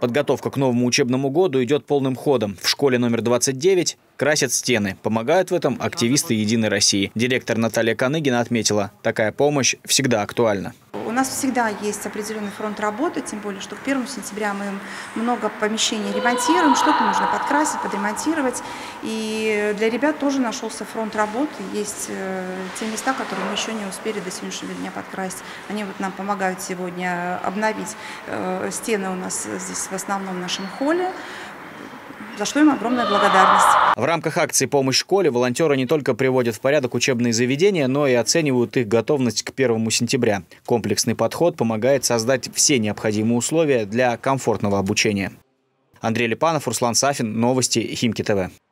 Подготовка к новому учебному году идет полным ходом. В школе номер 29 красят стены. Помогают в этом активисты «Единой России». Директор Наталья Каныгина отметила, такая помощь всегда актуальна. У нас всегда есть определенный фронт работы, тем более, что к 1 сентября мы много помещений ремонтируем, что-то нужно подкрасить, подремонтировать. И для ребят тоже нашелся фронт работы. Есть те места, которые мы еще не успели до сегодняшнего дня подкрасить. Они вот нам помогают сегодня обновить стены у нас здесь в основном в нашем холле, за что им огромная благодарность. В рамках акции «Помощь школе» волонтеры не только приводят в порядок учебные заведения, но и оценивают их готовность к 1 сентября. Комплексный подход помогает создать все необходимые условия для комфортного обучения. Андрей Липанов, Руслан Сафин. Новости Химки ТВ.